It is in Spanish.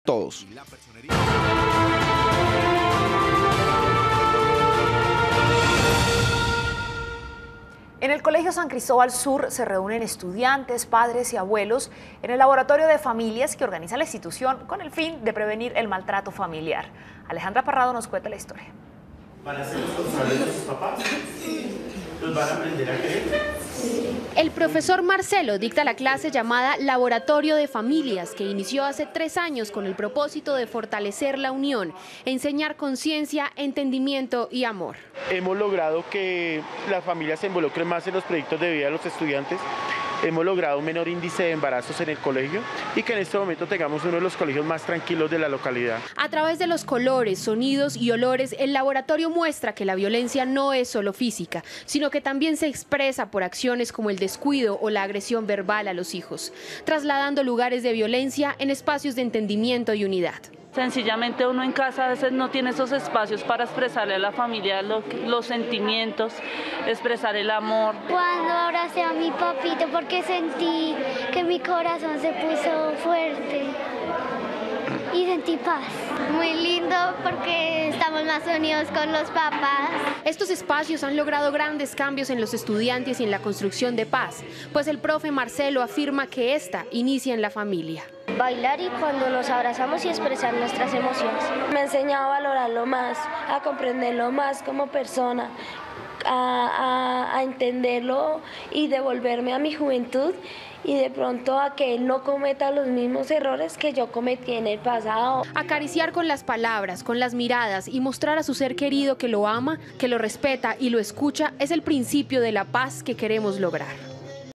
todos. En el Colegio San Cristóbal Sur se reúnen estudiantes, padres y abuelos en el laboratorio de familias que organiza la institución con el fin de prevenir el maltrato familiar. Alejandra Parrado nos cuenta la historia. ¿Van a ser responsables de sus papás? ¿Los van a aprender a querer? El profesor Marcelo dicta la clase llamada Laboratorio de Familias, que inició hace 3 años con el propósito de fortalecer la unión, enseñar conciencia, entendimiento y amor. Hemos logrado que las familias se involucren más en los proyectos de vida de los estudiantes. Hemos logrado un menor índice de embarazos en el colegio y que en este momento tengamos uno de los colegios más tranquilos de la localidad. A través de los colores, sonidos y olores, el laboratorio muestra que la violencia no es solo física, sino que también se expresa por acciones como el descuido o la agresión verbal a los hijos, trasladando lugares de violencia en espacios de entendimiento y unidad. Sencillamente uno en casa a veces no tiene esos espacios para expresarle a la familia los sentimientos, expresar el amor. Cuando abracé a mi papito porque sentí que mi corazón se puso fuerte y sentí paz. Muy lindo porque estamos más unidos con los papás. Estos espacios han logrado grandes cambios en los estudiantes y en la construcción de paz, pues el profe Marcelo afirma que esta inicia en la familia. Bailar y cuando nos abrazamos y expresar nuestras emociones. Me ha enseñado a valorarlo más, a comprenderlo más como persona, a entenderlo y devolverme a mi juventud y de pronto a que él no cometa los mismos errores que yo cometí en el pasado. Acariciar con las palabras, con las miradas y mostrar a su ser querido que lo ama, que lo respeta y lo escucha es el principio de la paz que queremos lograr.